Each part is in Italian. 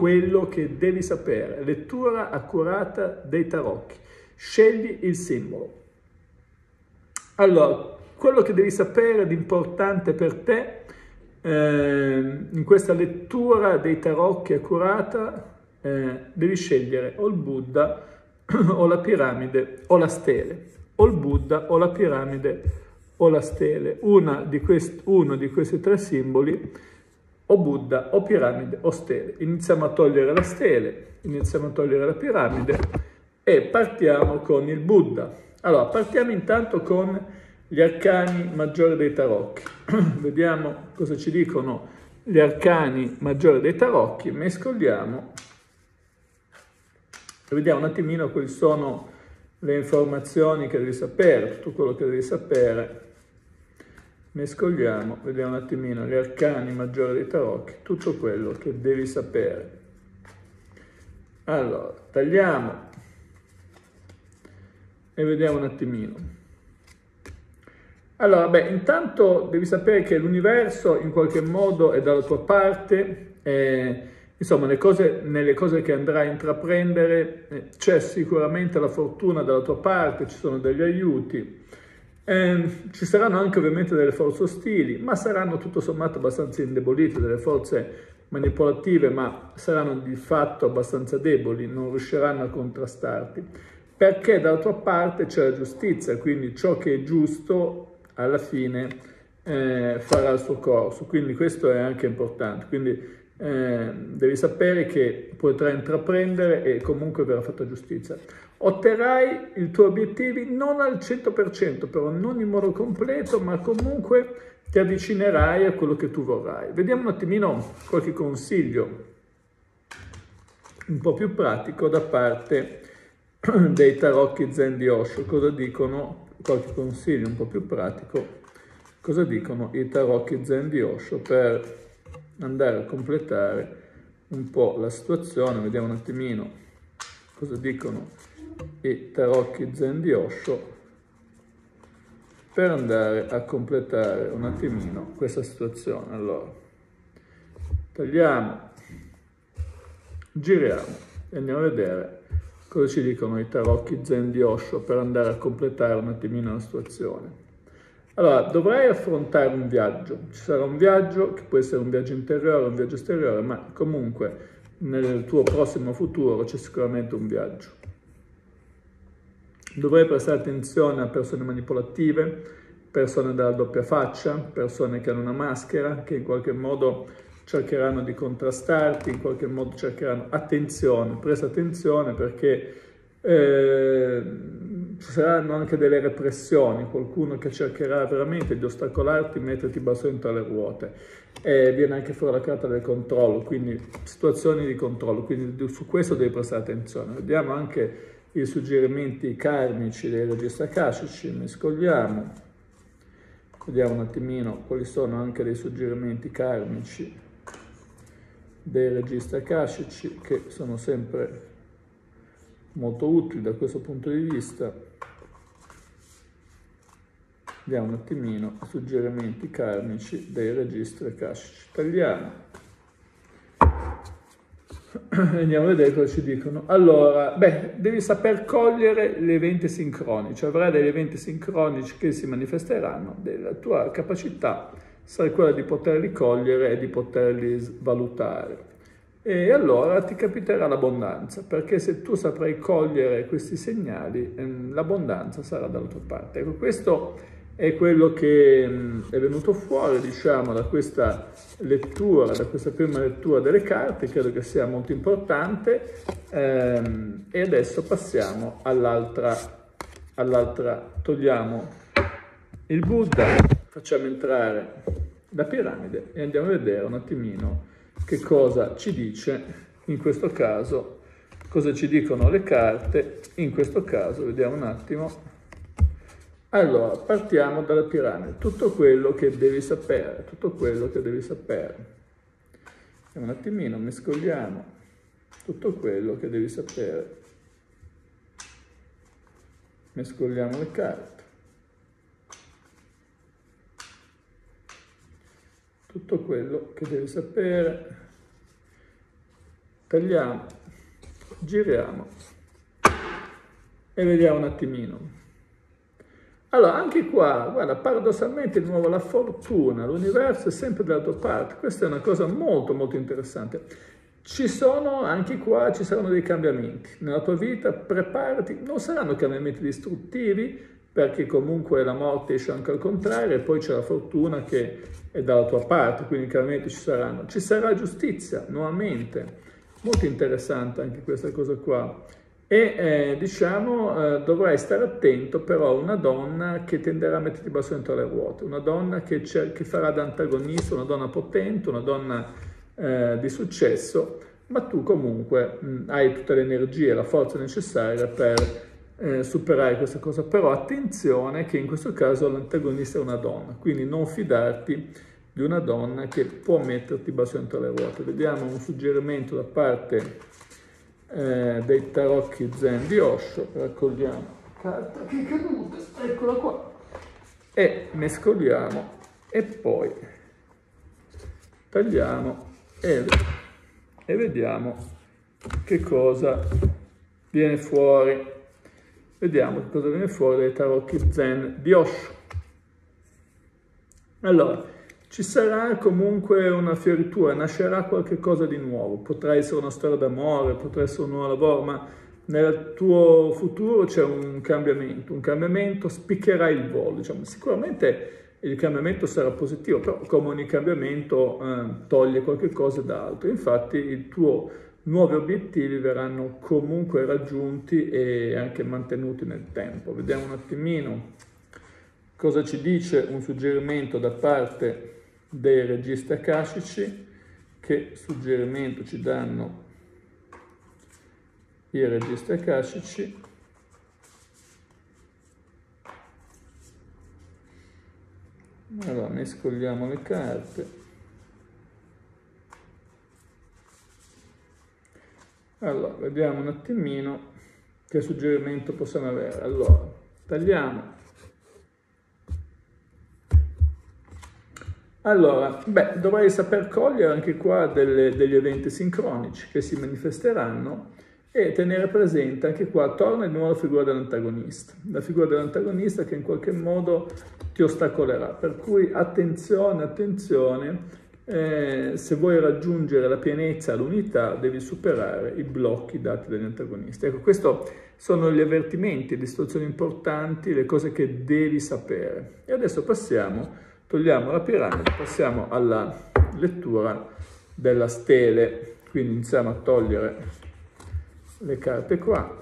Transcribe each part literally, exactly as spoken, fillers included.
quello che devi sapere. Lettura accurata dei tarocchi. Scegli il simbolo. Allora, quello che devi sapere di importante per te eh, in questa lettura dei tarocchi accurata, eh, devi scegliere o il Buddha o la piramide o la stele, o il Buddha o la piramide o la stele, Una di quest, uno di questi tre simboli, o Buddha o piramide o stele. Iniziamo a togliere la stele, iniziamo a togliere la piramide e partiamo con il Buddha. Allora, partiamo intanto con gli arcani maggiori dei tarocchi. Vediamo cosa ci dicono gli arcani maggiori dei tarocchi, mescoliamo e vediamo un attimino quali sono le informazioni che devi sapere, tutto quello che devi sapere. Mescoliamo, vediamo un attimino gli arcani maggiori dei tarocchi, tutto quello che devi sapere. Allora, tagliamo e vediamo un attimino. Allora, beh, intanto devi sapere che l'universo in qualche modo è dalla tua parte, eh, insomma, le cose, nelle cose che andrai a intraprendere eh, c'è sicuramente la fortuna dalla tua parte, ci sono degli aiuti, eh, ci saranno anche ovviamente delle forze ostili, ma saranno tutto sommato abbastanza indebolite, delle forze manipolative, ma saranno di fatto abbastanza deboli, non riusciranno a contrastarti, perché dalla tua parte c'è la giustizia, quindi ciò che è giusto alla fine eh, farà il suo corso, quindi questo è anche importante, quindi eh, devi sapere che potrai intraprendere e comunque verrà fatta giustizia. Otterrai i tuoi obiettivi non al cento per cento, però non in modo completo, ma comunque ti avvicinerai a quello che tu vorrai. Vediamo un attimino qualche consiglio un po' più pratico da parte dei tarocchi Zen di Osho. Cosa dicono? Qualche consiglio un po' più pratico, cosa dicono i tarocchi Zen di Osho per andare a completare un po' la situazione. Vediamo un attimino cosa dicono i tarocchi Zen di Osho per andare a completare un attimino questa situazione. Allora, tagliamo, giriamo e andiamo a vedere cosa ci dicono i tarocchi Zen di Osho per andare a completare un attimino la situazione. Allora, dovrai affrontare un viaggio. Ci sarà un viaggio che può essere un viaggio interiore, un viaggio esteriore, ma comunque nel tuo prossimo futuro c'è sicuramente un viaggio. Dovrai prestare attenzione a persone manipolative, persone dalla doppia faccia, persone che hanno una maschera, che in qualche modo cercheranno di contrastarti, in qualche modo cercheranno attenzione, presta attenzione perché eh, ci saranno anche delle repressioni, qualcuno che cercherà veramente di ostacolarti, metterti bastoni tra le ruote. E viene anche fuori la carta del controllo, quindi situazioni di controllo, quindi su questo devi prestare attenzione. Vediamo anche i suggerimenti karmici dei registri akashici, mescoliamo, vediamo un attimino quali sono anche dei suggerimenti karmici dei registri akashici, che sono sempre molto utili da questo punto di vista. Vediamo un attimino i suggerimenti karmici dei registri akashici. Tagliamo. Andiamo a vedere cosa ci dicono. Allora, beh, devi saper cogliere gli eventi sincronici. Avrai degli eventi sincronici che si manifesteranno. Della tua capacità sarà quella di poterli cogliere e di poterli valutare. E allora ti capiterà l'abbondanza, perché se tu saprai cogliere questi segnali, ehm, l'abbondanza sarà dalla tua parte. Ecco, questo è quello che è venuto fuori, diciamo, da questa lettura, da questa prima lettura delle carte. Credo che sia molto importante. Ehm, e adesso passiamo all'altra, all'altra, togliamo il Buddha, facciamo entrare la piramide e andiamo a vedere un attimino che cosa ci dice in questo caso, cosa ci dicono le carte in questo caso. Vediamo un attimo. Allora, partiamo dalla piramide, tutto quello che devi sapere, tutto quello che devi sapere. Un attimino, mescoliamo tutto quello che devi sapere. Mescoliamo le carte. Tutto quello che devi sapere. tagliamo, giriamo e vediamo un attimino. Allora, anche qua, guarda, paradossalmente di nuovo la fortuna, l'universo è sempre dalla tua parte. Questa è una cosa molto molto interessante. Ci sono, anche qua, ci saranno dei cambiamenti. Nella tua vita preparati, non saranno cambiamenti distruttivi, perché comunque la morte esce anche al contrario, e poi c'è la fortuna che è dalla tua parte, quindi i cambiamenti ci saranno. Ci sarà giustizia, nuovamente. Molto interessante anche questa cosa qua. E eh, diciamo eh, dovrai stare attento però a una donna che tenderà a metterti il bastone tra le ruote, una donna che, che farà da antagonista, una donna potente, una donna eh, di successo, ma tu comunque mh, hai tutte le energie e la forza necessaria per eh, superare questa cosa. Però attenzione che in questo caso l'antagonista è una donna, quindi non fidarti di una donna che può metterti il bastone tra le ruote. Vediamo un suggerimento da parte Eh, dei tarocchi zen di Osho. Raccogliamo carta che è caduta, eccola qua, e mescoliamo e poi tagliamo e, e vediamo che cosa viene fuori. Vediamo che cosa viene fuori dai tarocchi zen di Osho. Allora, ci sarà comunque una fioritura, nascerà qualche cosa di nuovo, potrà essere una storia d'amore, potrà essere un nuovo lavoro, ma nel tuo futuro c'è un cambiamento, un cambiamento spiccherà il volo, diciamo. Sicuramente il cambiamento sarà positivo, però come ogni cambiamento eh, toglie qualche cosa da altro, infatti i tuoi nuovi obiettivi verranno comunque raggiunti e anche mantenuti nel tempo. Vediamo un attimino cosa ci dice un suggerimento da parte dei registi akashici. Che suggerimento ci danno i registi akashici? Allora, mescoliamo le carte. Allora, vediamo un attimino che suggerimento possiamo avere. Allora, tagliamo. Allora, beh, dovrai saper cogliere anche qua delle, degli eventi sincronici che si manifesteranno e tenere presente anche qua, torna di nuovo la figura dell'antagonista, la figura dell'antagonista che in qualche modo ti ostacolerà, per cui attenzione, attenzione, eh, se vuoi raggiungere la pienezza, l'unità, devi superare i blocchi dati dagli antagonisti. Ecco, questi sono gli avvertimenti, le situazioni importanti, le cose che devi sapere. E adesso passiamo... Togliamo la piramide, passiamo alla lettura della stele, quindi iniziamo a togliere le carte qua.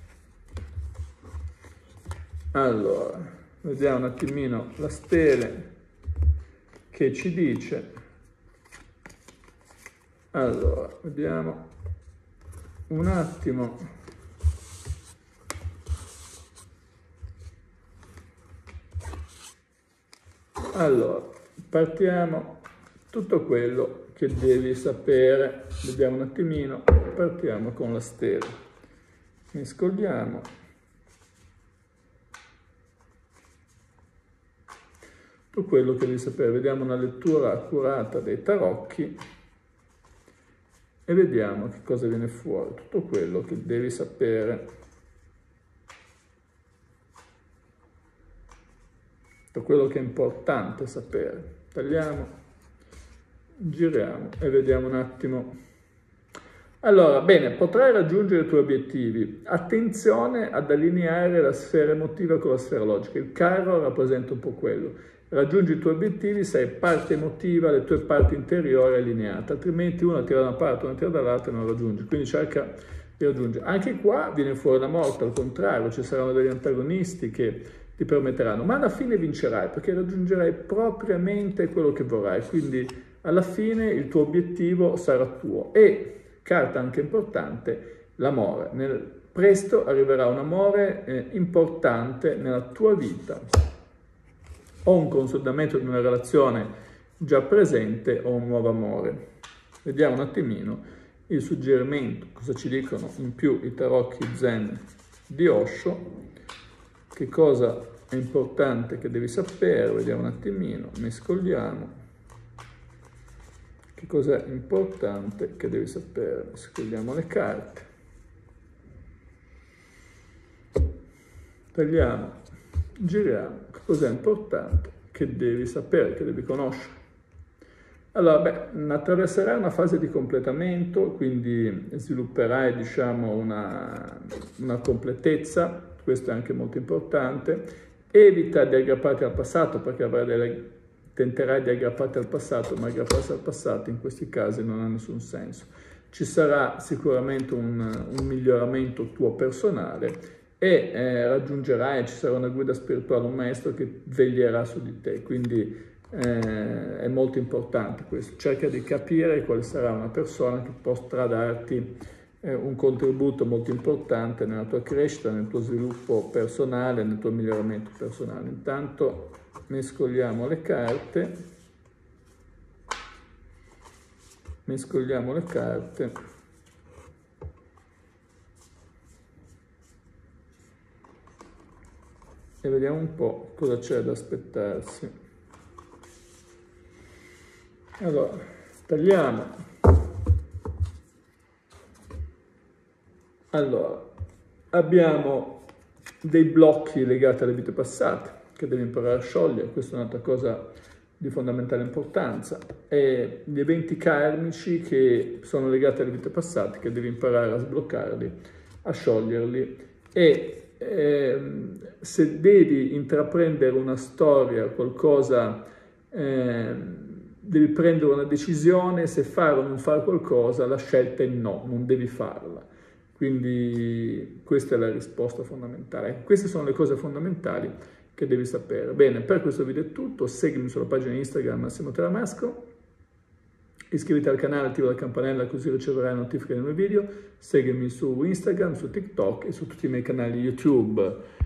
Allora, vediamo un attimino la stele che ci dice. Allora, vediamo un attimo. Allora, partiamo tutto quello che devi sapere. Vediamo un attimino, partiamo con la stella. Mescoliamo. Tutto quello che devi sapere. Vediamo una lettura accurata dei tarocchi e vediamo che cosa viene fuori. Tutto quello che devi sapere. Quello che è importante sapere. Tagliamo, giriamo e vediamo un attimo. Allora, bene, potrai raggiungere i tuoi obiettivi. Attenzione ad allineare la sfera emotiva con la sfera logica. Il carro rappresenta un po' quello. Raggiungi i tuoi obiettivi, sei parte emotiva, le tue parti interiori allineate, altrimenti una tira da una parte, una tira dall'altra e non raggiungi. Quindi cerca di raggiungere. Anche qua viene fuori la morte, al contrario, ci saranno degli antagonisti che ti permetteranno, ma alla fine vincerai perché raggiungerai propriamente quello che vorrai, quindi alla fine il tuo obiettivo sarà tuo. E, carta anche importante, l'amore. Nel, presto arriverà un amore eh, importante nella tua vita, o un consolidamento di una relazione già presente o un nuovo amore. Vediamo un attimino il suggerimento, cosa ci dicono in più i tarocchi zen di Osho. Che cosa è importante che devi sapere? Vediamo un attimino, mescoliamo. Che cos'è importante che devi sapere? Scriviamo le carte. Tagliamo, giriamo. Che cos'è importante che devi sapere, che devi conoscere? Allora, beh, attraverserai una fase di completamento, quindi svilupperai, diciamo, una, una completezza, questo è anche molto importante. Evita di aggrapparti al passato, perché avrai delle, tenterai di aggrapparti al passato, ma aggrapparsi al passato in questi casi non ha nessun senso. Ci sarà sicuramente un, un miglioramento tuo personale e eh, raggiungerai, ci sarà una guida spirituale, un maestro che veglierà su di te, quindi Eh, è molto importante questo. Cerca di capire quale sarà una persona che potrà darti eh, un contributo molto importante nella tua crescita, nel tuo sviluppo personale, nel tuo miglioramento personale. Intanto mescoliamo le carte, mescoliamo le carte e vediamo un po' cosa c'è da aspettarsi. Allora, tagliamo. Allora, abbiamo dei blocchi legati alle vite passate che devi imparare a sciogliere, questa è un'altra cosa di fondamentale importanza, e gli eventi karmici che sono legati alle vite passate che devi imparare a sbloccarli, a scioglierli e ehm, se devi intraprendere una storia, qualcosa... Ehm, devi prendere una decisione, se fare o non fare qualcosa, la scelta è no, non devi farla. Quindi questa è la risposta fondamentale. Queste sono le cose fondamentali che devi sapere. Bene, per questo video è tutto, seguimi sulla pagina Instagram Massimo Teramasco, iscriviti al canale, attiva la campanella così riceverai notifiche dei nuovi video, seguimi su Instagram, su TikTok e su tutti i miei canali YouTube.